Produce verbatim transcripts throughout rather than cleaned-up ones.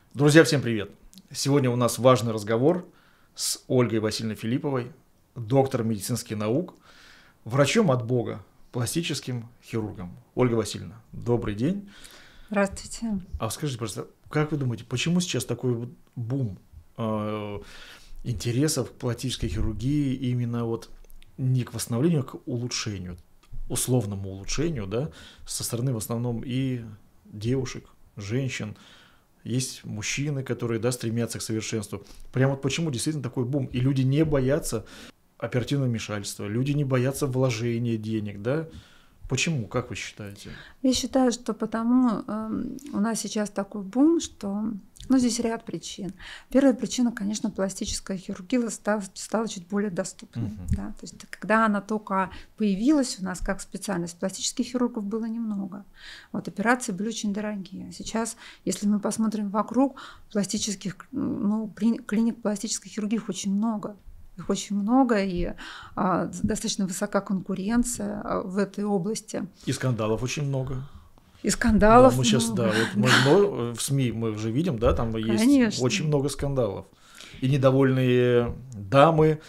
Друзья, всем привет! Сегодня у нас важный разговор с Ольгой Васильевной Филипповой, доктором медицинских наук, врачом от Бога, пластическим хирургом. Ольга Васильевна, добрый день. Здравствуйте. А скажите, просто, как вы думаете, почему сейчас такой вот бум э, интересов к пластической хирургии именно вот не к восстановлению, а к улучшению, условному улучшению, да, со стороны в основном и девушек, женщин? Есть мужчины, которые, да, стремятся к совершенству. Прямо вот почему действительно такой бум. И люди не боятся оперативного вмешательства, люди не боятся вложения денег, да? Почему, как вы считаете? Я считаю, что потому э, у нас сейчас такой бум, что, ну, здесь ряд причин. Первая причина, конечно, пластическая хирургия стала, стала чуть более доступной. Uh-huh. Да? То есть, когда она только появилась у нас как специальность, пластических хирургов было немного. Вот, операции были очень дорогие. Сейчас, если мы посмотрим вокруг, пластических, ну, клиник пластической хирургии их очень много. Их очень много, и а, достаточно высока конкуренция а, в этой области. И скандалов очень много. И скандалов да, мы сейчас, много. Да, вот мы, мы, в СМИ мы уже видим, да, там есть Конечно. Очень много скандалов. И недовольные дамы,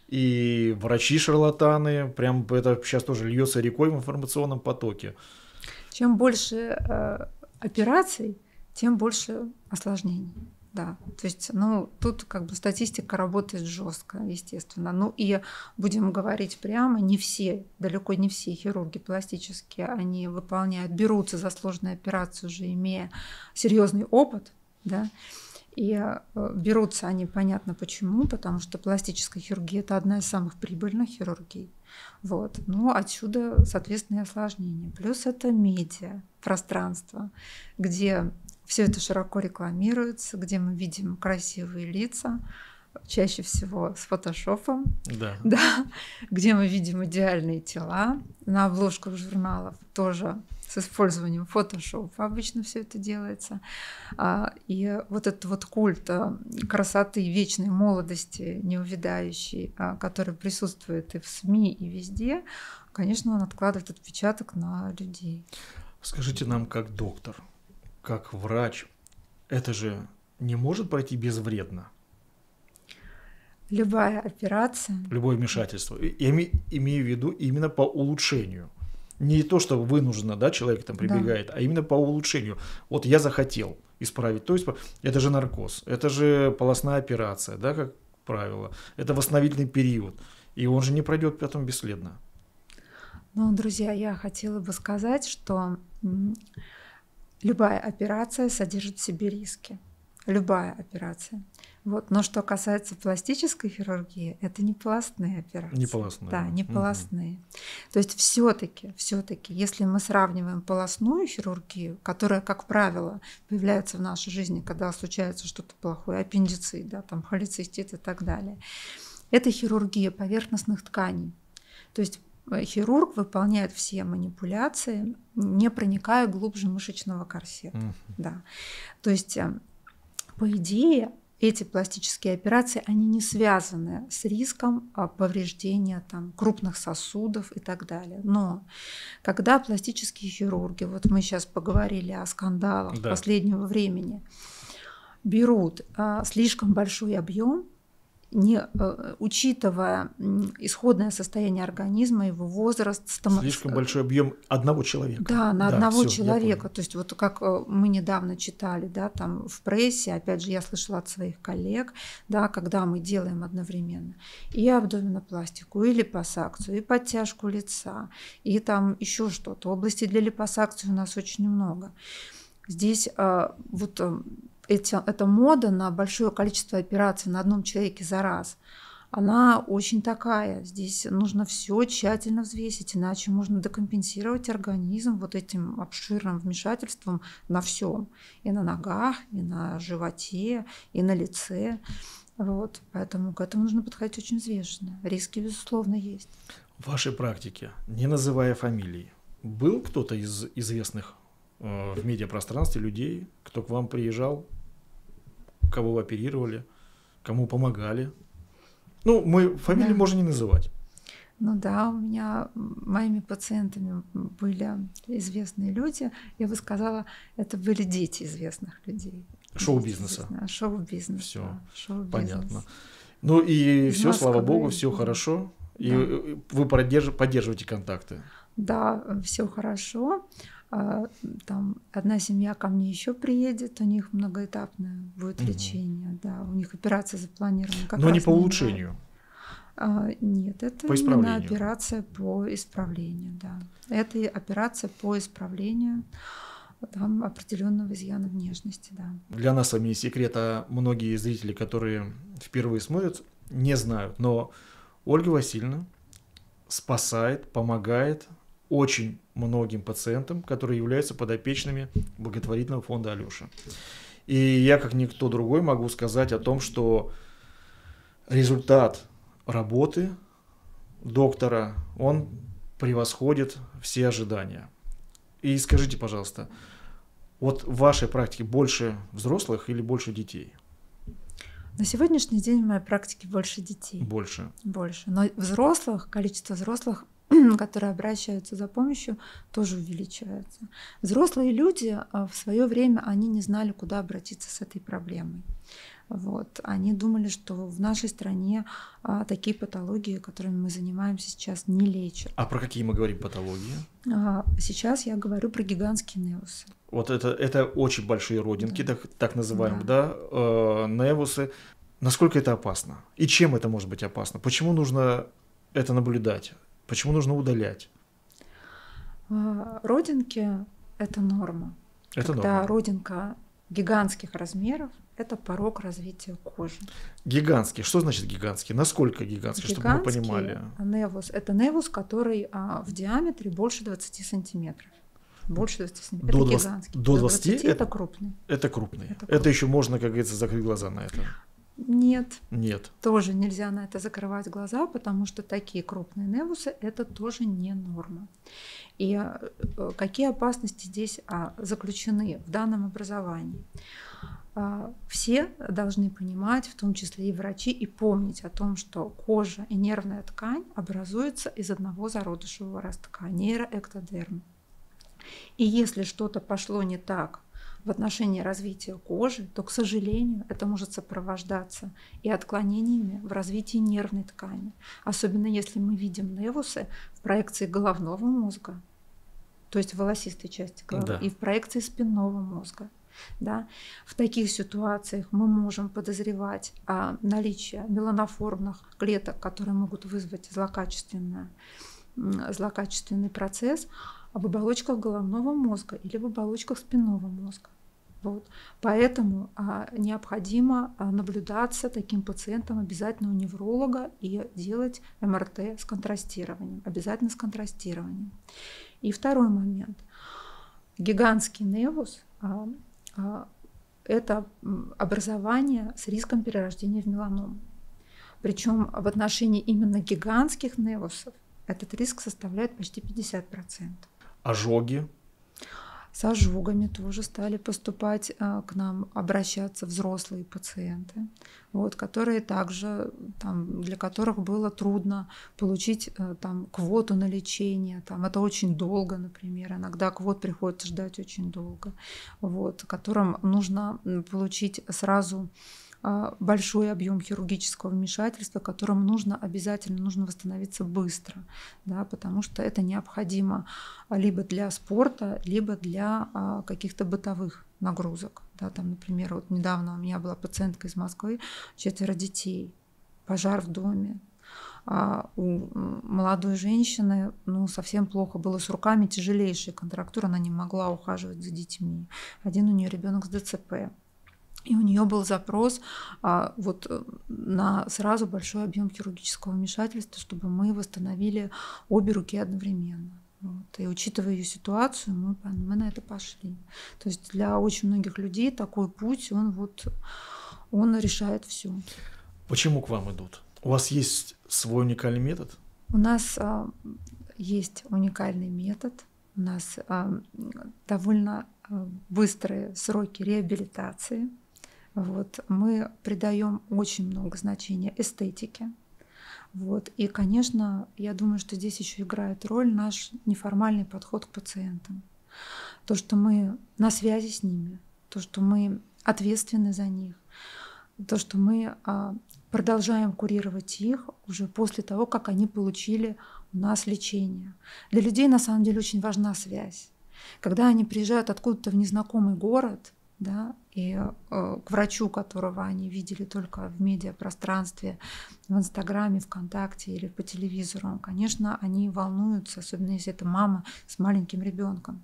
и врачи-шарлатаны, прям это сейчас тоже льется рекой в информационном потоке. Чем больше э, операций, тем больше осложнений. Да, то есть, ну, тут как бы статистика работает жестко, естественно. Ну и будем говорить прямо, не все, далеко не все хирурги пластические, они выполняют, берутся за сложные операции, уже имея серьезный опыт, да, и э, берутся они, понятно почему, потому что пластическая хирургия – это одна из самых прибыльных хирургий. Вот. Ну, отсюда, соответственно, и осложнения. Плюс это медиа, пространство, где все это широко рекламируется, где мы видим красивые лица, чаще всего с фотошопом, да. Да, где мы видим идеальные тела. На обложках журналов тоже с использованием фотошопа обычно все это делается. И вот этот вот культ красоты, вечной молодости, неувядающей, который присутствует и в СМИ, и везде, конечно, он откладывает отпечаток на людей. Скажите нам, как доктор, как врач, это же не может пройти безвредно? Любая операция. Любое вмешательство. Я имею в виду именно по улучшению. Не то, что вынужденно, да, человек там прибегает, да. а именно по улучшению. Вот я захотел исправить. То есть это же наркоз, это же полостная операция, да, как правило. Это восстановительный период. И он же не пройдет потом бесследно. Ну, друзья, я хотела бы сказать, что любая операция содержит в себе риски. Любая операция. Вот. Но что касается пластической хирургии, это не полостные операции. Не полостные. Да, не полостные. Угу. То есть все-таки, все-таки, если мы сравниваем полостную хирургию, которая, как правило, появляется в нашей жизни, когда случается что-то плохое, аппендицит, да, там, холецистит и так далее, это хирургия поверхностных тканей. То есть хирург выполняет все манипуляции, не проникая глубже мышечного корсета. Uh-huh. Да. То есть, по идее, эти пластические операции, они не связаны с риском повреждения там, крупных сосудов и так далее. Но когда пластические хирурги, вот мы сейчас поговорили о скандалах да. последнего времени, берут а, слишком большой объем, не э, учитывая исходное состояние организма, его возраст. Стома... Слишком большой объем одного человека. Да, на да, одного всё, человека. То есть вот как мы недавно читали, да, там в прессе, опять же, я слышала от своих коллег, да, когда мы делаем одновременно и абдоминопластику, и липосакцию, и подтяжку лица, и там еще что-то. Областей для липосакции у нас очень много. Здесь э, вот эти, эта мода на большое количество операций на одном человеке за раз, она очень такая. Здесь нужно все тщательно взвесить, иначе можно декомпенсировать организм вот этим обширным вмешательством на всем. И на ногах, и на животе, и на лице. Вот. Поэтому к этому нужно подходить очень взвешенно. Риски, безусловно, есть. В вашей практике, не называя фамилий, был кто-то из известных в медиапространстве людей, кто к вам приезжал, кого вы оперировали, кому помогали? Ну, мы фамилии да. можно не называть. Ну да, у меня моими пациентами были известные люди. Я бы сказала, это были дети известных людей. Шоу-бизнеса. Шоу-бизнес. Все, да, шоу-бизнес. понятно. Ну и Из все, слава Москвы, богу, все да. хорошо. И Да. вы поддерж- поддерживаете контакты. Да, все хорошо. А, Там одна семья ко мне еще приедет, у них многоэтапное будет Мгм. лечение, да, у них операция запланирована как Но не раз по на январь. улучшению. А, Нет, это По именно исправлению. операция по исправлению, да. Это и операция по исправлению там определенного изъяна внешности, да. Для нас с вами не секрет, а многие зрители, которые впервые смотрят, не знают. Но Ольга Васильевна спасает, помогает очень многим пациентам, которые являются подопечными благотворительного фонда Алёша. И я, как никто другой, могу сказать о том, что результат работы доктора, он превосходит все ожидания. И скажите, пожалуйста, вот в вашей практике больше взрослых или больше детей? На сегодняшний день в моей практике больше детей. Больше. Больше. Но взрослых, количество взрослых, которые обращаются за помощью, тоже увеличивается. Взрослые люди а, в свое время они не знали, куда обратиться с этой проблемой. Вот. Они думали, что в нашей стране а, такие патологии, которыми мы занимаемся сейчас, не лечат. А про какие мы говорим патологии? А, сейчас я говорю про гигантские невусы. Вот это, это очень большие родинки, Да. так, так называемые, да, э, невусы. Насколько это опасно? И чем это может быть опасно? Почему нужно это наблюдать? Почему нужно удалять? А, Родинки – это норма. Это Когда норма. родинка гигантских размеров – это порог развития кожи. Гигантский. Что значит гигантский? Насколько гигантский, чтобы мы Гигантский понимали? невус – это невус, который а, в диаметре больше двадцати сантиметров. Больше двадцати сантиметров. До Это двадцати гигантский. до двадцати это, это- крупный. Это крупный. Это Это, крупный. еще можно, как говорится, закрыть глаза на это. Нет, Нет. тоже нельзя на это закрывать глаза, потому что такие крупные невусы – это тоже не норма. И э, какие опасности здесь а, заключены в данном образовании? А, Все должны понимать, в том числе и врачи, и помнить о том, что кожа и нервная ткань образуются из одного зародышевого ростка – нейроэктодерм. И если что-то пошло не так в отношении развития кожи, то, к сожалению, это может сопровождаться и отклонениями в развитии нервной ткани. Особенно если мы видим невусы в проекции головного мозга, то есть в волосистой части головы, Да. и в проекции спинного мозга. Да? В таких ситуациях мы можем подозревать а, наличие меланоформных клеток, которые могут вызвать злокачественное, злокачественный процесс в оболочках головного мозга или в оболочках спинного мозга. Вот. Поэтому а, необходимо а, наблюдаться таким пациентом обязательно у невролога и делать эм эр тэ с контрастированием. Обязательно с контрастированием. И второй момент. Гигантский невус а, а, это образование с риском перерождения в меланому. Причем в отношении именно гигантских невусов этот риск составляет почти пятьдесят процентов. Ожоги. С ожогами тоже стали поступать а, к нам, обращаться взрослые пациенты, вот, которые также, там, для которых было трудно получить а, там, квоту на лечение. Там, это очень долго, например. Иногда квот приходится ждать очень долго. Вот, которым нужно получить сразу большой объем хирургического вмешательства, которым нужно обязательно нужно восстановиться быстро, да, потому что это необходимо либо для спорта, либо для а, каких-то бытовых нагрузок. Да, там, например, вот недавно у меня была пациентка из Москвы, четверо детей, пожар в доме. А у молодой женщины ну, совсем плохо было с руками, тяжелейшая контрактура, она не могла ухаживать за детьми. Один у нее ребенок с дэ цэ пэ. И у нее был запрос а, вот, на сразу большой объем хирургического вмешательства, чтобы мы восстановили обе руки одновременно. Вот. И учитывая ее ситуацию, мы, мы на это пошли. То есть для очень многих людей такой путь, он, вот, он решает все. Почему к вам идут? У вас есть свой уникальный метод? У нас а, есть уникальный метод. У нас а, довольно а, быстрые сроки реабилитации. Вот. Мы придаем очень много значения эстетике. Вот. И, конечно, я думаю, что здесь еще играет роль наш неформальный подход к пациентам. То, что мы на связи с ними, то, что мы ответственны за них. То, что мы продолжаем курировать их уже после того, как они получили у нас лечение. Для людей на самом деле очень важна связь. Когда они приезжают откуда-то в незнакомый город, да, и э, к врачу, которого они видели только в медиапространстве, в Инстаграме, ВКонтакте или по телевизору, конечно, они волнуются, особенно если это мама с маленьким ребенком.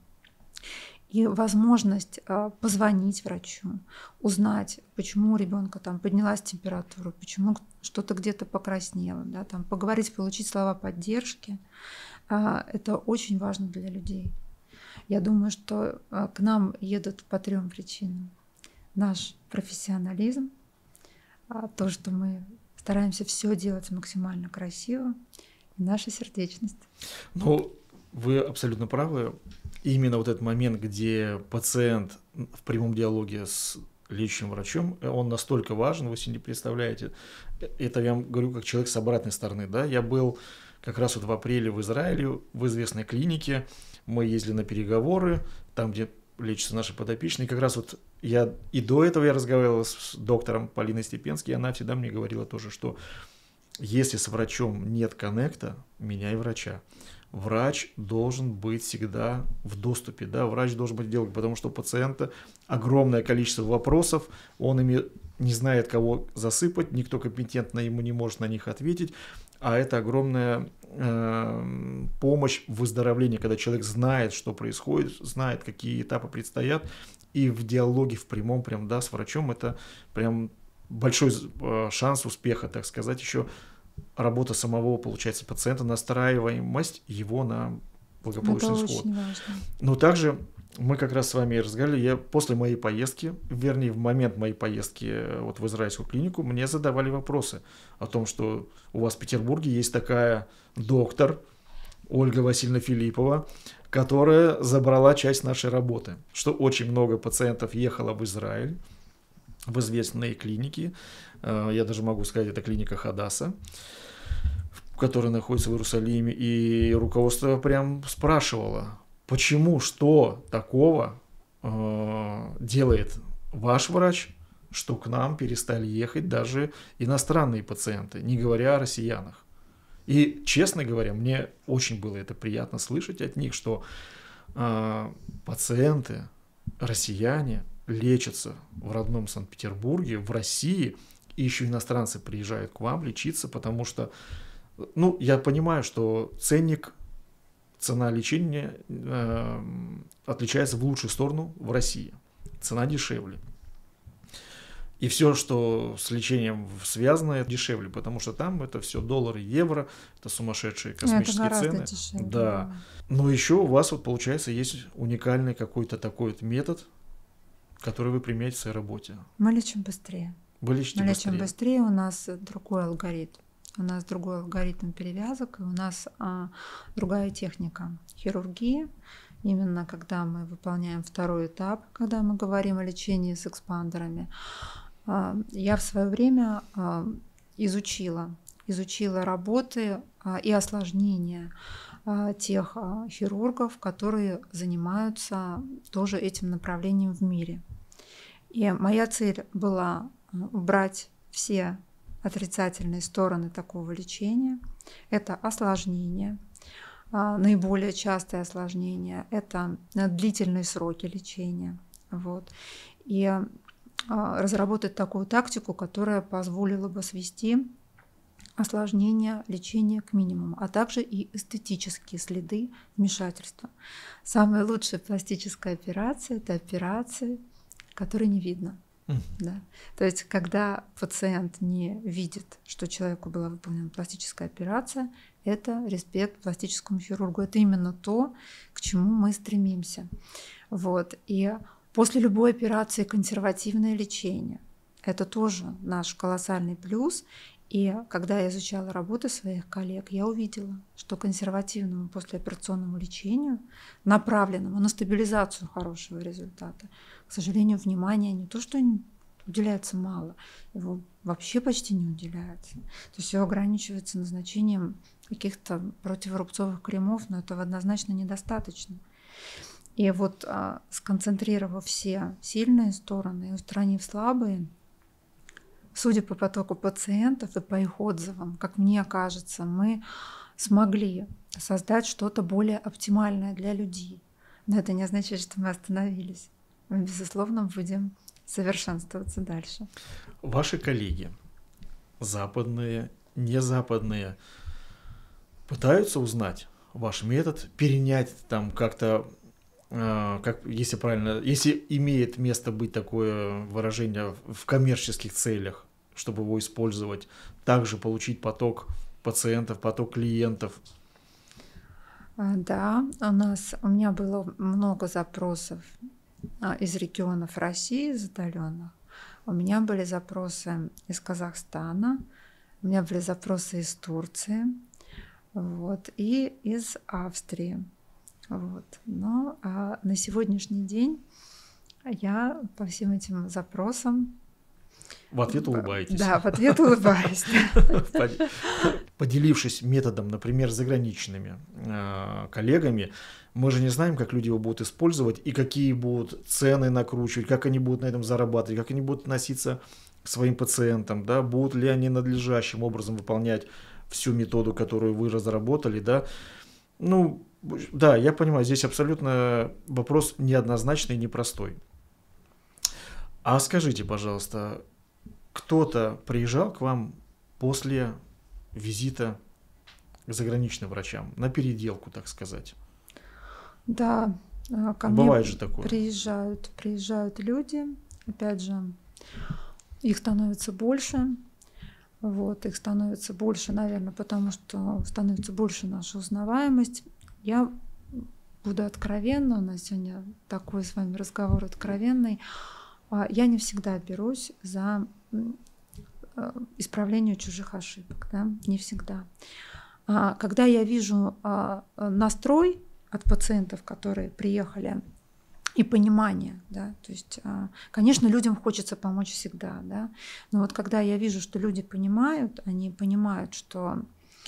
И возможность э, позвонить врачу, узнать, почему у ребенка там поднялась температура, почему что-то где-то покраснело, да, там, поговорить, получить слова поддержки, э, это очень важно для людей. Я думаю, что э, к нам едут по трем причинам. Наш профессионализм, э, то, что мы стараемся все делать максимально красиво, и наша сердечность. Ну, вы абсолютно правы. Именно вот этот момент, где пациент в прямом диалоге с лечащим врачом, он настолько важен, вы себе не представляете. Это я вам говорю как человек с обратной стороны. Да? Я был как раз вот в апреле в Израиле, в известной клинике. Мы ездили на переговоры, там, где лечатся наши подопечные. Как раз вот я и до этого я разговаривал с доктором Полиной Степенской, и она всегда мне говорила тоже, что если с врачом нет коннекта, меняй врача. Врач должен быть всегда в доступе, да, врач должен быть в диалоге, потому что у пациента огромное количество вопросов, он ими не знает, кого засыпать, никто компетентно ему не может на них ответить, а это огромная э, помощь в выздоровлении, когда человек знает, что происходит, знает, какие этапы предстоят, и в диалоге, в прямом прям, да, с врачом это прям большой э, шанс успеха, так сказать, еще работа самого, получается, пациента, настраиваемость его на благополучный это исход. Очень важно. Но также мы как раз с вами разговаривали, я после моей поездки, вернее, в момент моей поездки вот в израильскую клинику, мне задавали вопросы о том, что у вас в Петербурге есть такая доктор Ольга Васильевна Филиппова, которая забрала часть нашей работы, что очень много пациентов ехало в Израиль, в известные клиники, я даже могу сказать, это клиника Хадаса, которая находится в Иерусалиме, и руководство прям спрашивало, почему, что такого э, делает ваш врач, что к нам перестали ехать даже иностранные пациенты, не говоря о россиянах. И, честно говоря, мне очень было это приятно слышать от них, что э, пациенты, россияне, лечатся в родном Санкт-Петербурге, в России, и еще иностранцы приезжают к вам лечиться, потому что, ну, я понимаю, что ценник, цена лечения э, отличается в лучшую сторону в России. Цена дешевле. И все, что с лечением связано, это дешевле, потому что там это все доллары, евро, это сумасшедшие космические это цены. Дешевле, да. да. Но еще у вас вот получается есть уникальный какой-то такой вот метод, который вы применяете в своей работе. Мы лечим быстрее. Вы лечите Мы быстрее. лечим быстрее, у нас другой алгоритм. У нас другой алгоритм перевязок, и у нас а, другая техника хирургии. Именно когда мы выполняем второй этап, когда мы говорим о лечении с экспандерами. А, я в свое время а, изучила, изучила работы а, и осложнения а, тех а, хирургов, которые занимаются тоже этим направлением в мире. И моя цель была убрать все отрицательные стороны такого лечения. Это осложнения, наиболее частые осложнения, это длительные сроки лечения. Вот. И разработать такую тактику, которая позволила бы свести осложнения лечения к минимуму, а также и эстетические следы вмешательства. Самая лучшая пластическая операция – это операции, которые не видно. Mm. Да. То есть, когда пациент не видит, что человеку была выполнена пластическая операция, это респект пластическому хирургу. Это именно то, к чему мы стремимся. Вот. И после любой операции консервативное лечение – это тоже наш колоссальный плюс. И когда я изучала работы своих коллег, я увидела, что консервативному послеоперационному лечению, направленному на стабилизацию хорошего результата, к сожалению, внимания не то, что уделяется мало, его вообще почти не уделяется. То есть все ограничивается назначением каких-то противорубцовых кремов, но этого однозначно недостаточно. И вот а, сконцентрировав все сильные стороны и устранив слабые, судя по потоку пациентов и по их отзывам, как мне кажется, мы смогли создать что-то более оптимальное для людей. Но это не означает, что мы остановились. Мы, безусловно, будем совершенствоваться дальше. Ваши коллеги, западные, незападные, пытаются узнать ваш метод, перенять там как-то, э, как, если правильно, если имеет место быть такое выражение в коммерческих целях, чтобы его использовать, также получить поток пациентов, поток клиентов. Да, у нас, у меня было много запросов из регионов России, из отдаленных. У меня были запросы из Казахстана, у меня были запросы из Турции, вот, и из Австрии. Вот. Но а на сегодняшний день я по всем этим запросам в ответ улыбаетесь. Да, в ответ улыбаюсь. Поделившись методом, например, с заграничными коллегами, мы же не знаем, как люди его будут использовать и какие будут цены накручивать, как они будут на этом зарабатывать, как они будут относиться к своим пациентам, да, будут ли они надлежащим образом выполнять всю методу, которую вы разработали, да. Ну, да, я понимаю, здесь абсолютно вопрос неоднозначный и непростой. А скажите, пожалуйста, кто-то приезжал к вам после визита к заграничным врачам, на переделку, так сказать? Да, ко Бывает мне же такое. приезжают, приезжают люди, опять же, их становится больше, вот, их становится больше, наверное, потому что становится больше наша узнаваемость. Я буду откровенна, у нас сегодня такой с вами разговор откровенный. Я не всегда берусь за исправление чужих ошибок, да? Не всегда. Когда я вижу настрой от пациентов, которые приехали, и понимание, да, то есть, конечно, людям хочется помочь всегда, да, но вот когда я вижу, что люди понимают, они понимают, что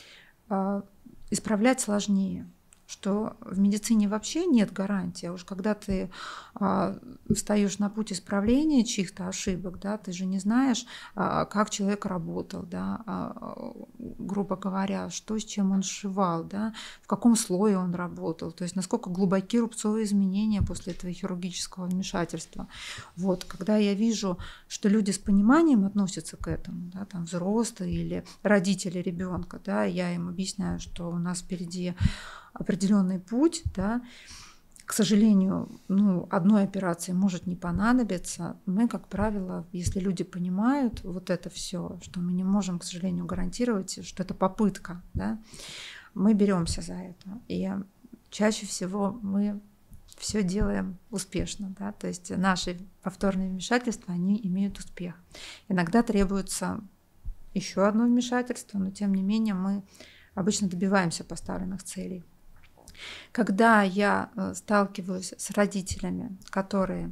исправлять сложнее, что в медицине вообще нет гарантии. А уж когда ты а, встаешь на путь исправления чьих-то ошибок, да, ты же не знаешь, а, как человек работал, да, а, грубо говоря, что с чем он сшивал, да, в каком слое он работал, то есть насколько глубоки рубцовые изменения после этого хирургического вмешательства. Вот, когда я вижу, что люди с пониманием относятся к этому, да, там взрослые или родители ребенка, да, я им объясняю, что у нас впереди определенный путь, да, к сожалению, ну, одной операции может не понадобиться. Мы, как правило, если люди понимают вот это все, что мы не можем, к сожалению, гарантировать, что это попытка, да, мы беремся за это. И чаще всего мы все делаем успешно, да, то есть наши повторные вмешательства, они имеют успех. Иногда требуется еще одно вмешательство, но тем не менее мы обычно добиваемся поставленных целей. Когда я сталкиваюсь с родителями, которые,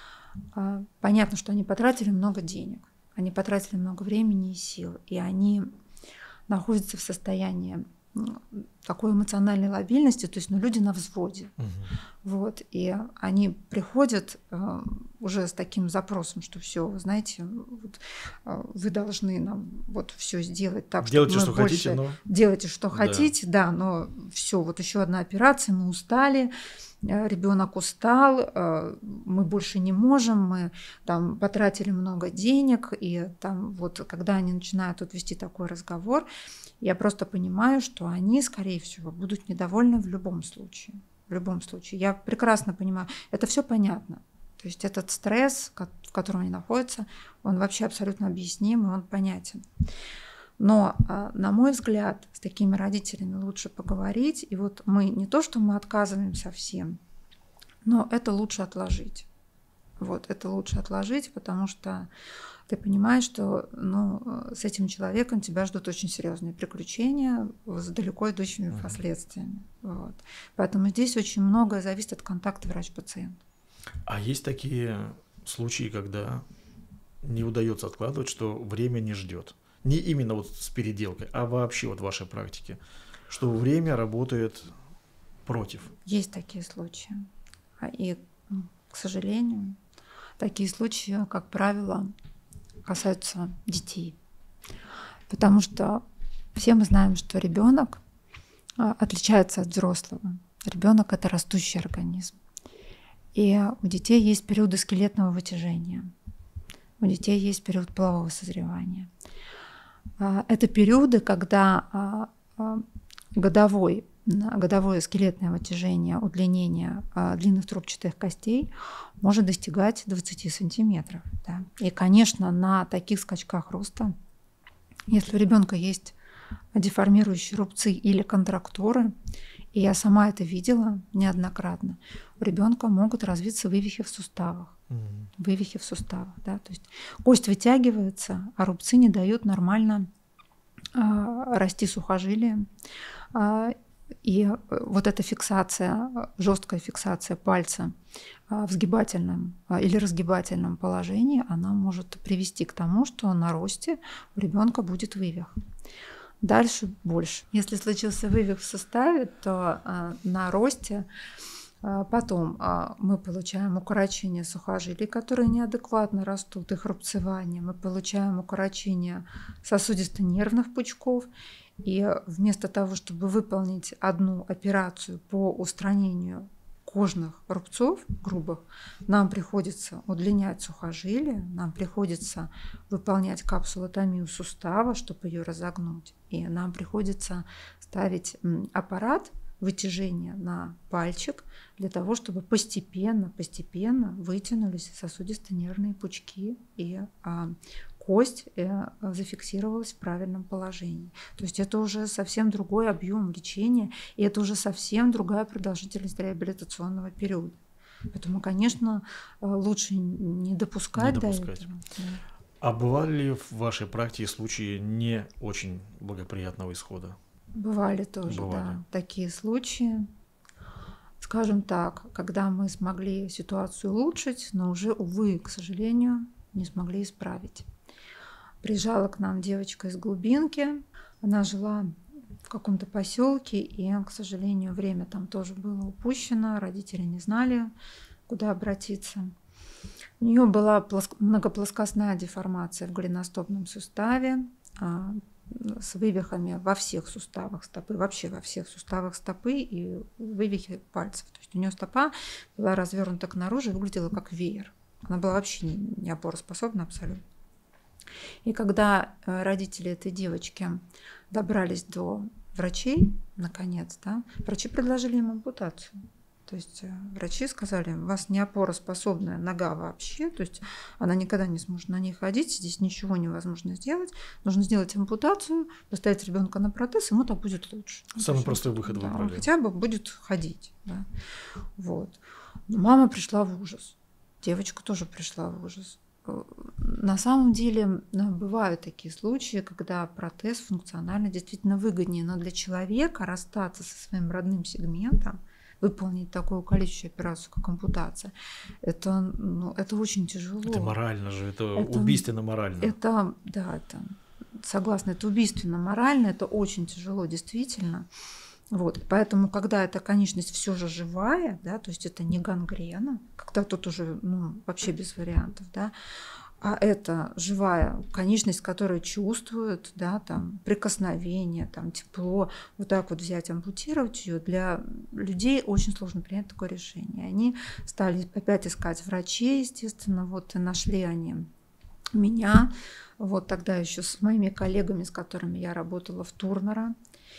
понятно, что они потратили много денег, они потратили много времени и сил, и они находятся в состоянии такой эмоциональной лобильности, то есть, ну, люди на взводе. Угу. Вот, и они приходят э, уже с таким запросом, что все, вы знаете, вот, э, вы должны нам вот все сделать так, делайте, чтобы мы что больше хотите, но... делайте, что да. хотите, да, но все, вот еще одна операция, мы устали, ребенок устал, э, мы больше не можем, мы там потратили много денег, и там вот, когда они начинают вот вести такой разговор, я просто понимаю, что они, скорее всего, будут недовольны в любом случае. В любом случае. Я прекрасно понимаю, это все понятно. То есть этот стресс, в котором они находятся, он вообще абсолютно объясним, и он понятен. Но, на мой взгляд, с такими родителями лучше поговорить. И вот мы не то, что мы отказываем совсем, но это лучше отложить. Вот, это лучше отложить, потому что ты понимаешь, что, ну, с этим человеком тебя ждут очень серьезные приключения с далеко идущими mm-hmm. последствиями. Вот. Поэтому здесь очень многое зависит от контакта врач-пациент. А есть такие случаи, когда не удается откладывать, что время не ждет? Не именно вот с переделкой, а вообще вот в вашей практике, что время работает против? Есть такие случаи. И, к сожалению, такие случаи, как правило, касаются детей. Потому что все мы знаем, что ребенок отличается от взрослого. Ребенок — это растущий организм. И у детей есть периоды скелетного вытяжения. У детей есть период полового созревания. Это периоды, когда годовой, годовое скелетное вытяжение, удлинение длинных трубчатых костей может достигать двадцати сантиметров. Да. И, конечно, на таких скачках роста, если у ребенка есть деформирующие рубцы или контрактуры, и я сама это видела неоднократно, у ребенка могут развиться вывихи в суставах. Mm-hmm. Вывихи в суставах. Да? То есть кость вытягивается, а рубцы не дают нормально э, расти сухожилиям. Э, и вот эта фиксация, жесткая фиксация пальца э, в сгибательном э, или разгибательном положении, она может привести к тому, что на росте у ребенка будет вывих. Дальше больше. Если случился вывих в суставе, то э, на росте э, потом э, мы получаем укорочение сухожилий, которые неадекватно растут, их рубцевание. Мы получаем укорочение сосудисто-нервных пучков. И вместо того, чтобы выполнить одну операцию по устранению кожных рубцов грубых, нам приходится удлинять сухожилие, нам приходится выполнять капсулотомию сустава, чтобы ее разогнуть, и нам приходится ставить аппарат вытяжения на пальчик для того, чтобы постепенно, постепенно вытянулись сосудисто-нервные пучки и а, кость э, зафиксировалась в правильном положении. То есть это уже совсем другой объем лечения, и это уже совсем другая продолжительность реабилитационного периода. Поэтому, конечно, лучше не допускать, не допускать. до этого. Да. А бывали ли в вашей практике случаи не очень благоприятного исхода? Бывали тоже, Бывали. да, такие случаи. Скажем так, когда мы смогли ситуацию улучшить, но уже, увы, к сожалению, не смогли исправить. Приезжала к нам девочка из глубинки, она жила в каком-то поселке, и, к сожалению, время там тоже было упущено, родители не знали, куда обратиться. У нее была многоплоскостная деформация в голеностопном суставе, с вывихами во всех суставах стопы, вообще во всех суставах стопы и вывихи пальцев. То есть у нее стопа была развернута к наружу и выглядела как веер. Она была вообще не опороспособна абсолютно. И когда родители этой девочки добрались до врачей, наконец, да, врачи предложили им ампутацию. То есть врачи сказали, у вас не опороспособная нога вообще, то есть она никогда не сможет на ней ходить, здесь ничего невозможно сделать, нужно сделать ампутацию, поставить ребенка на протез, ему так будет лучше. Самый простой выход да, выбрали. Он хотя бы будет ходить. Да. Вот. Но мама пришла в ужас, девочка тоже пришла в ужас. На самом деле бывают такие случаи, когда протез функционально действительно выгоднее, но для человека расстаться со своим родным сегментом, выполнить такую количественную операцию, как ампутация, это, ну, это очень тяжело. Это морально же, это, это убийственно морально. Это, да, это, согласна, это убийственно морально, это очень тяжело, действительно. Вот, поэтому, когда эта конечность все же живая, да, то есть это не гангрена, когда тут уже ну, вообще без вариантов, да, а это живая конечность, которая чувствует, да, там, прикосновение, там, тепло, вот так вот взять, ампутировать ее, для людей очень сложно принять такое решение. Они стали опять искать врачей, естественно, вот и нашли они меня, вот тогда еще с моими коллегами, с которыми я работала в Турнера.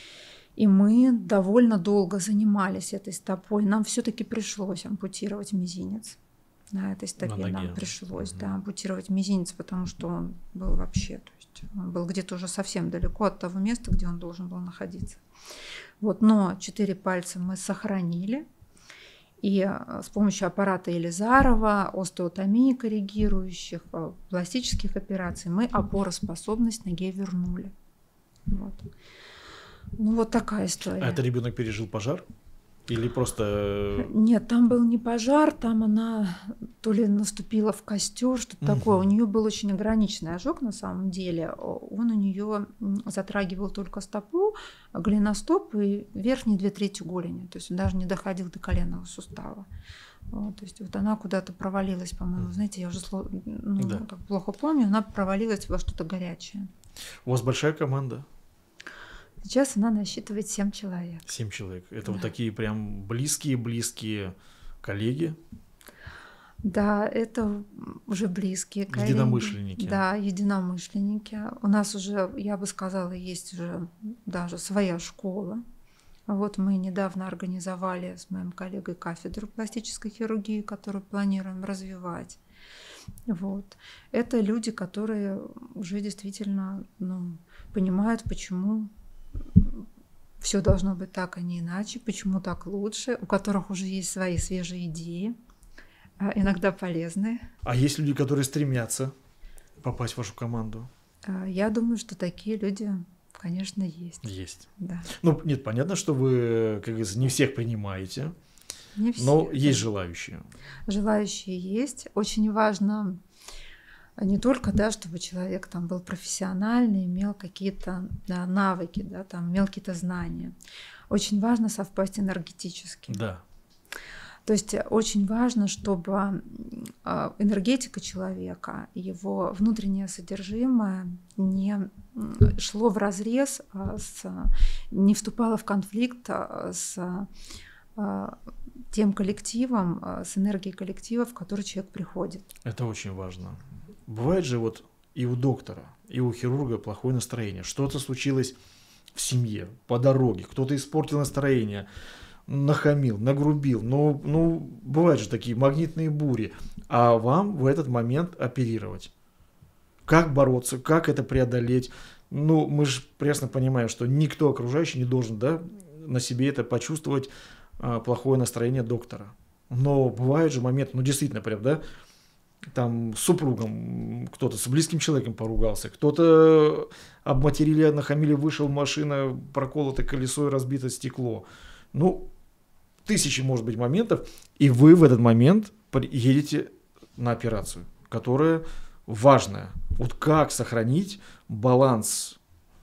И мы довольно долго занимались этой стопой. Нам все-таки пришлось ампутировать мизинец. На этой стопе на нам пришлось, угу. да, ампутировать мизинец, потому что он был вообще, то есть он был где-то уже совсем далеко от того места, где он должен был находиться. Вот, но четыре пальца мы сохранили. И с помощью аппарата Елизарова, остеотомии коррегирующих, пластических операций мы опороспособность ноге вернули. Вот. Ну, вот такая история. А это ребенок пережил пожар? Или просто... Нет, там был не пожар, там она то ли наступила в костер, что-то угу. такое. У нее был очень ограниченный ожог на самом деле. Он у нее затрагивал только стопу, голеностоп и верхние две трети голени. То есть он даже не доходил до коленного сустава. Вот, то есть вот она куда-то провалилась, по-моему, знаете, я уже ну, Да. так плохо помню, она провалилась во что-то горячее. У вас большая команда? Сейчас она насчитывает семь человек. Семь человек. Это Да. вот такие прям близкие-близкие коллеги? Да, это уже близкие коллеги. Единомышленники. Да, единомышленники. У нас уже, я бы сказала, есть уже даже своя школа. Вот мы недавно организовали с моим коллегой кафедру пластической хирургии, которую планируем развивать. Вот. Это люди, которые уже действительно ну, понимают, почему все должно быть так, а не иначе, почему так лучше, у которых уже есть свои свежие идеи, иногда полезные. А есть люди, которые стремятся попасть в вашу команду? Я думаю, что такие люди, конечно, есть. Есть. Да. Ну, нет, понятно, что вы, как говорится, не всех принимаете, не всех, но да. есть желающие. Желающие есть. Очень важно не только, да, чтобы человек там был профессиональный, имел какие-то да, навыки, да, там, имел какие-то знания. Очень важно совпасть энергетически. Да. То есть очень важно, чтобы энергетика человека, его внутреннее содержимое не шло вразрез, с, не вступало в конфликт с тем коллективом, с энергией коллектива, в который человек приходит. Это очень важно. Бывает же вот и у доктора, и у хирурга плохое настроение. Что-то случилось в семье, по дороге, кто-то испортил настроение, нахамил, нагрубил. Ну, ну, бывают же такие магнитные бури. А вам в этот момент оперировать. Как бороться, как это преодолеть? Ну, мы же прекрасно понимаем, что никто окружающий не должен, да, на себе это почувствовать, а, плохое настроение доктора. Но бывает же момент, ну, действительно, прям, да, там с супругом кто-то, с близким человеком поругался, кто-то обматерили, нахамили, вышел, машина, проколото колесо и разбито стекло. Ну, тысячи, может быть, моментов, и вы в этот момент едете на операцию, которая важная. Вот как сохранить баланс,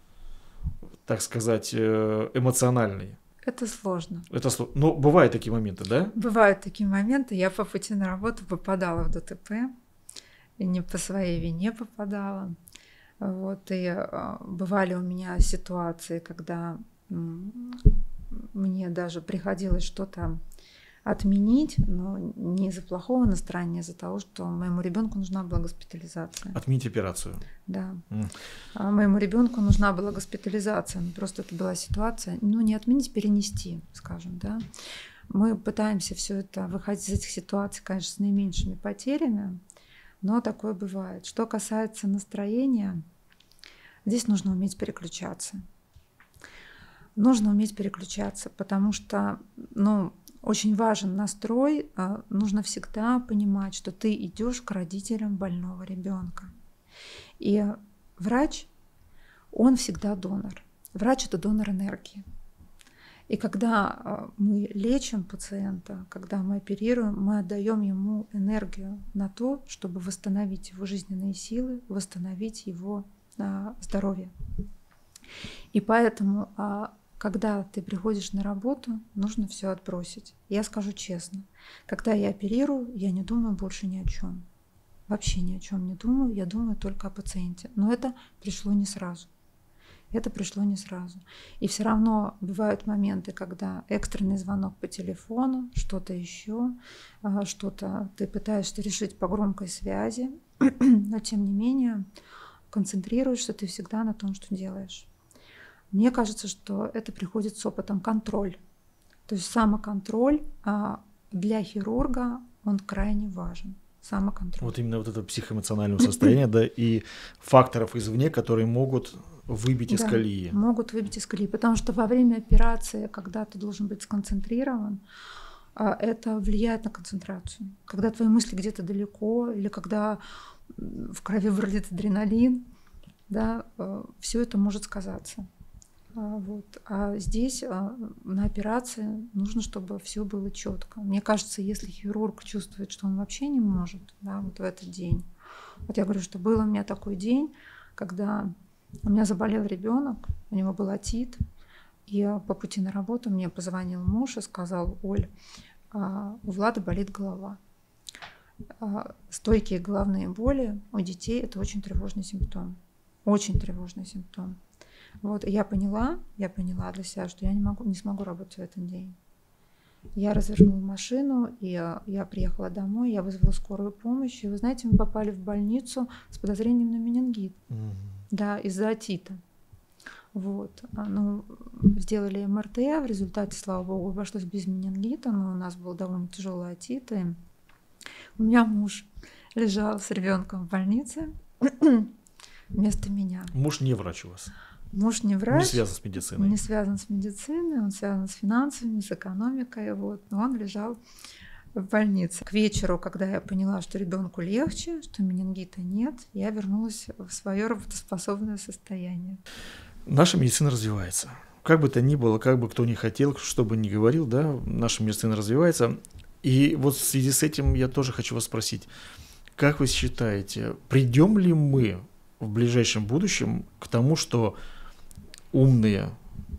так сказать, эмоциональный? Это сложно. Это сложно. Но бывают такие моменты, да? Бывают такие моменты. Я по пути на работу попадала в ДТП, и не по своей вине попадала. Вот, и э, бывали у меня ситуации, когда м, мне даже приходилось что-то отменить, но не из-за плохого настроения, а из-за того, что моему ребенку нужна была госпитализация. Отменить операцию. Да. Mm. А моему ребенку нужна была госпитализация. Просто это была ситуация, ну не отменить, перенести, скажем, да. Мы пытаемся все это выходить из этих ситуаций, конечно, с наименьшими потерями, но такое бывает. Что касается настроения, здесь нужно уметь переключаться. Нужно уметь переключаться, потому что, ну, очень важен настрой. Нужно всегда понимать, что ты идешь к родителям больного ребенка. И врач, он всегда донор. Врач – это донор энергии. И когда мы лечим пациента, когда мы оперируем, мы отдаем ему энергию на то, чтобы восстановить его жизненные силы, восстановить его здоровье. И поэтому, когда ты приходишь на работу, нужно все отбросить. Я скажу честно, когда я оперирую, я не думаю больше ни о чем. Вообще ни о чем не думаю, я думаю только о пациенте. Но это пришло не сразу. Это пришло не сразу. И все равно бывают моменты, когда экстренный звонок по телефону, что-то еще, что-то ты пытаешься решить по громкой связи, но тем не менее концентрируешься ты всегда на том, что делаешь. Мне кажется, что это приходит с опытом, контроль. То есть самоконтроль для хирурга, он крайне важен. Самоконтроль. Вот именно вот это психоэмоциональное состояние, да, и факторов извне, которые могут выбить из да, колеи. Могут выбить из колеи, потому что во время операции, когда ты должен быть сконцентрирован, это влияет на концентрацию. Когда твои мысли где-то далеко, или когда в крови бурлит адреналин, да, все это может сказаться. Вот. А здесь на операции нужно, чтобы все было четко. Мне кажется, если хирург чувствует, что он вообще не может, да, вот в этот день. Вот я говорю, что был у меня такой день, когда у меня заболел ребенок, у него был отит, и по пути на работу мне позвонил муж и сказал: Оль, у Влада болит голова. Стойкие головные боли у детей – это очень тревожный симптом. Очень тревожный симптом. Вот, и я поняла, я поняла для себя, что я не, могу, не смогу работать в этот день. Я развернула машину, и я приехала домой, я вызвала скорую помощь. И вы знаете, мы попали в больницу с подозрением на менингит. Mm-hmm. Да, из-за отита. Вот. Ну, сделали эм эр тэ, в результате, слава богу, обошлось без менингита, но у нас был довольно тяжелый отит. И у меня муж лежал с ребенком в больнице вместо меня. Муж не врач у вас? Муж не врач. Не связан с медициной. Не связан с медициной, он связан с финансами, с экономикой. Вот. Но он лежал в больнице. К вечеру, когда я поняла, что ребенку легче, что менингита нет, я вернулась в свое работоспособное состояние. Наша медицина развивается. Как бы то ни было, как бы кто ни хотел, что бы ни говорил, да, наша медицина развивается. И вот в связи с этим я тоже хочу вас спросить, как вы считаете, придем ли мы в ближайшем будущем к тому, что умные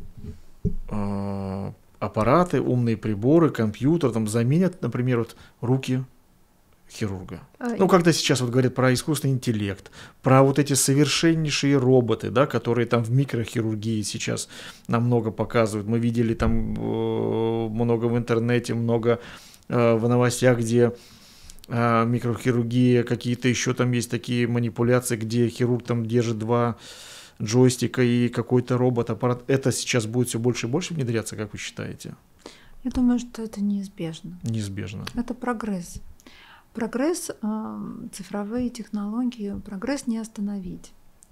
э, аппараты, умные приборы, компьютер там заменят, например, вот руки хирурга? А, ну, когда сейчас вот говорят про искусственный интеллект, про вот эти совершеннейшие роботы, да, которые там в микрохирургии сейчас нам много показывают. Мы видели там э, много в интернете, много э, в новостях, где э, микрохирургия, какие-то еще там есть такие манипуляции, где хирург там держит два джойстика и какой-то робот, аппарат. Это сейчас будет все больше и больше внедряться, как вы считаете? Я думаю, что это неизбежно. Неизбежно. Это прогресс. Прогресс, цифровые технологии, прогресс не остановить.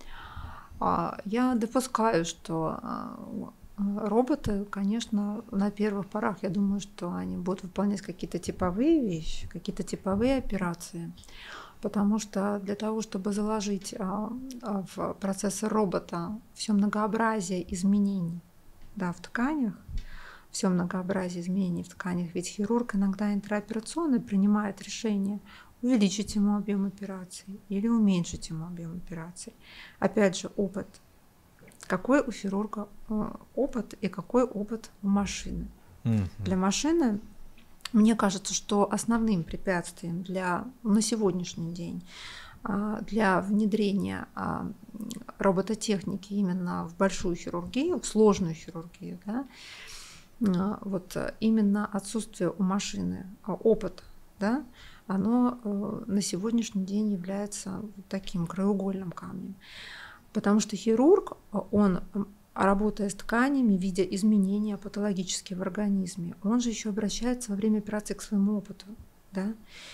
Я допускаю, что роботы, конечно, на первых порах, я думаю, что они будут выполнять какие-то типовые вещи, какие-то типовые операции. Потому что для того, чтобы заложить в процессы робота все многообразие изменений, да, в тканях, все многообразие изменений в тканях, ведь хирург иногда интраоперационно принимает решение увеличить ему объем операций или уменьшить ему объем операций. Опять же, опыт. Какой у хирурга опыт и какой опыт у машины? Mm-hmm. Для машины, мне кажется, что основным препятствием для, на сегодняшний день для внедрения робототехники именно в большую хирургию, в сложную хирургию, да, вот именно отсутствие у машины опыта, да, оно на сегодняшний день является таким краеугольным камнем. Потому что хирург, он, работая с тканями, видя изменения патологические в организме, он же еще обращается во время операции к своему опыту. Да?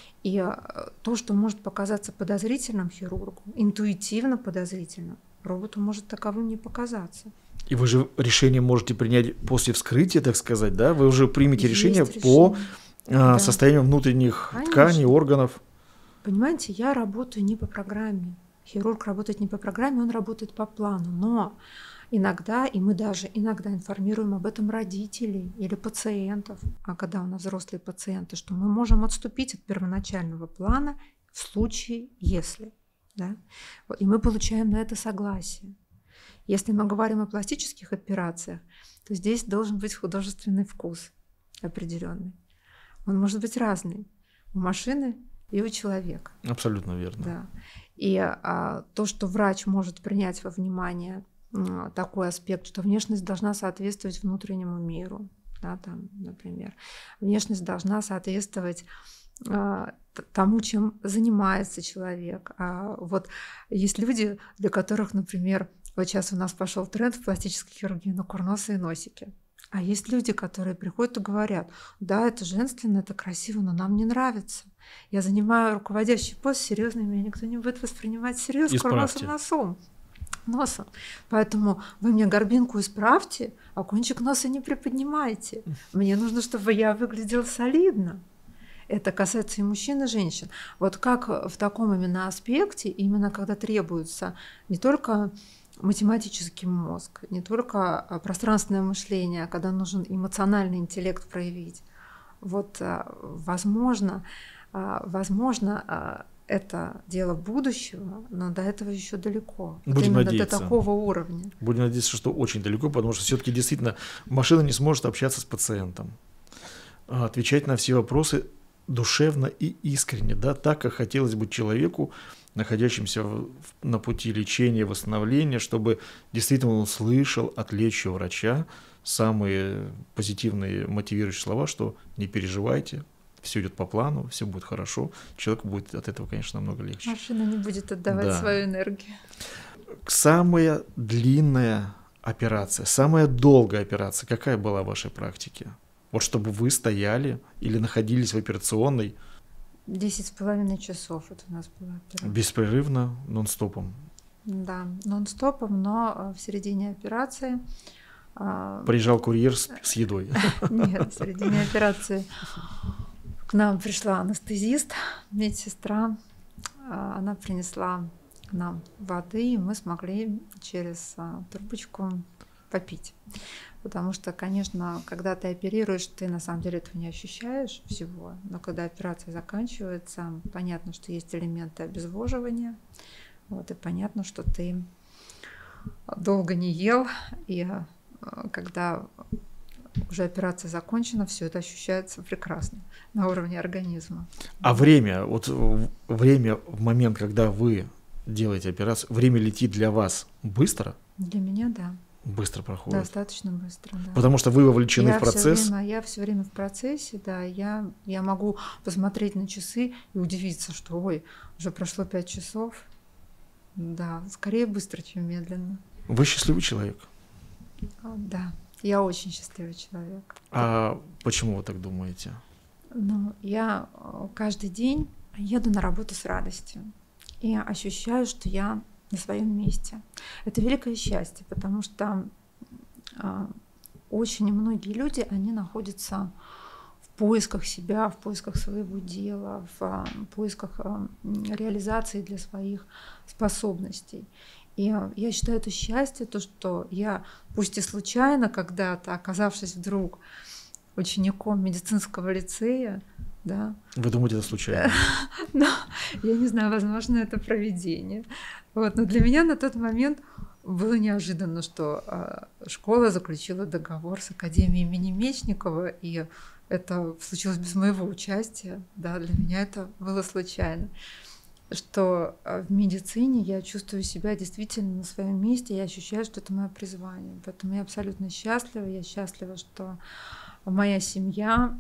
И то, что может показаться подозрительным хирургу, интуитивно подозрительным, роботу может таковым не показаться. И вы же решение можете принять после вскрытия, так сказать, да? Вы уже примете Есть решение, решение по да. состоянию внутренних Конечно. тканей, органов. Понимаете, я работаю не по программе. Хирург работает не по программе, он работает по плану. Но иногда, и мы даже иногда информируем об этом родителей или пациентов, а когда у нас взрослые пациенты, что мы можем отступить от первоначального плана в случае, если. Да? И мы получаем на это согласие. Если мы говорим о пластических операциях, то здесь должен быть художественный вкус определенный. Он может быть разный у машины и у человека. Абсолютно верно. Да. И а, то, что врач может принять во внимание а, такой аспект, что внешность должна соответствовать внутреннему миру, да, там, например, внешность должна соответствовать а, тому, чем занимается человек. А вот есть люди, для которых, например, вот сейчас у нас пошел тренд в пластической хирургии на курносые носики. А есть люди, которые приходят и говорят: да, это женственно, это красиво, но нам не нравится. Я занимаю руководящий пост, серьезно, меня никто не будет воспринимать всерьез курносым носом. носом. Поэтому вы мне горбинку исправьте, а кончик носа не приподнимайте. Мне нужно, чтобы я выглядела солидно. Это касается и мужчин, и женщин. Вот как в таком именно аспекте, именно когда требуется не только математический мозг, не только пространственное мышление, когда нужен эмоциональный интеллект проявить. Вот, возможно, возможно, это дело будущего, но до этого еще далеко. Будем вот надеяться. До такого уровня. Будем надеяться, что очень далеко, потому что все-таки действительно машина не сможет общаться с пациентом. отвечать на все вопросы душевно и искренне, да, так, как хотелось бы человеку, находящимся в, на пути лечения, восстановления, чтобы действительно он слышал от лечащего врача самые позитивные мотивирующие слова, что не переживайте, все идет по плану, все будет хорошо, человеку будет от этого, конечно, намного легче. Машина не будет отдавать да. свою энергию. Самая длинная операция, самая долгая операция, какая была в вашей практике? Вот чтобы вы стояли или находились в операционной? Десять с половиной часов это у нас была операция. Беспрерывно, нон-стопом? Да, нон-стопом, но в середине операции... Приезжал курьер с, с едой? Нет, в середине операции к нам пришла анестезист, медсестра. Она принесла нам воды, и мы смогли через трубочку попить. Потому что, конечно, когда ты оперируешь, ты на самом деле этого не ощущаешь всего. Но когда операция заканчивается, понятно, что есть элементы обезвоживания. Вот, и понятно, что ты долго не ел. И когда уже операция закончена, все это ощущается прекрасно на уровне организма. А время, вот время в момент, когда вы делаете операцию, время летит для вас быстро? Для меня, да. Быстро проходит. Достаточно быстро, да. Потому что вы вовлечены я в процесс. Все время, я все время в процессе, да. Я, я могу посмотреть на часы и удивиться, что ой, уже прошло пять часов. Да, скорее быстро, чем медленно. Вы счастливый человек? Да, я очень счастливый человек. А почему вы так думаете? Ну, я каждый день еду на работу с радостью и ощущаю, что я на своем месте. Это великое счастье, потому что э, очень многие люди, они находятся в поисках себя, в поисках своего дела, в э, поисках э, реализации для своих способностей. И э, я считаю это счастье, то, что я, пусть и случайно когда-то, оказавшись вдруг учеником медицинского лицея, да. Вы думаете, это случайно? Ну, я не знаю, возможно, это провидение. Вот, но для меня на тот момент было неожиданно, что э, школа заключила договор с Академией имени Мечникова, и это случилось без моего участия. Да, для меня это было случайно. Что в медицине я чувствую себя действительно на своем месте, я ощущаю, что это мое призвание. Поэтому я абсолютно счастлива. Я счастлива, что моя семья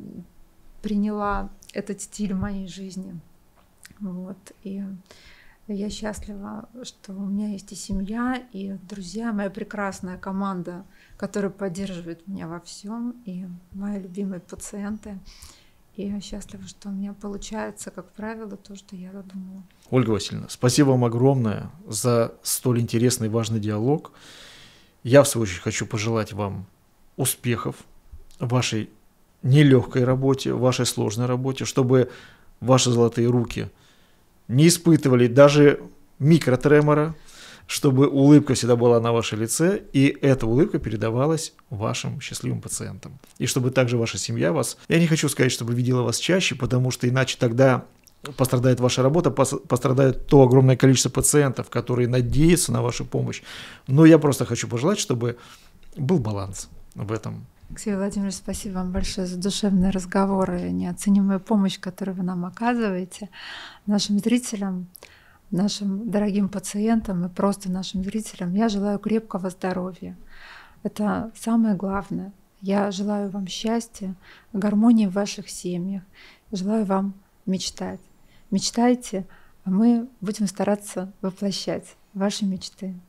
приняла этот стиль в моей жизни. Вот. И я счастлива, что у меня есть и семья, и друзья, моя прекрасная команда, которая поддерживает меня во всем, и мои любимые пациенты. И я счастлива, что у меня получается, как правило, то, что я задумала. Ольга Васильевна, спасибо вам огромное за столь интересный и важный диалог. Я, в свою очередь, хочу пожелать вам успехов в вашей нелегкой работе, в вашей сложной работе, чтобы ваши золотые руки не испытывали даже микротремора, чтобы улыбка всегда была на вашем лице, и эта улыбка передавалась вашим счастливым пациентам. И чтобы также ваша семья вас, я не хочу сказать, чтобы видела вас чаще, потому что иначе тогда пострадает ваша работа, пострадает то огромное количество пациентов, которые надеются на вашу помощь. Но я просто хочу пожелать, чтобы был баланс в этом. Алексей Владимирович, спасибо вам большое за душевные разговоры, неоценимую помощь, которую вы нам оказываете, нашим зрителям, нашим дорогим пациентам и просто нашим зрителям. Я желаю крепкого здоровья. Это самое главное. Я желаю вам счастья, гармонии в ваших семьях. Желаю вам мечтать. Мечтайте, а мы будем стараться воплощать ваши мечты.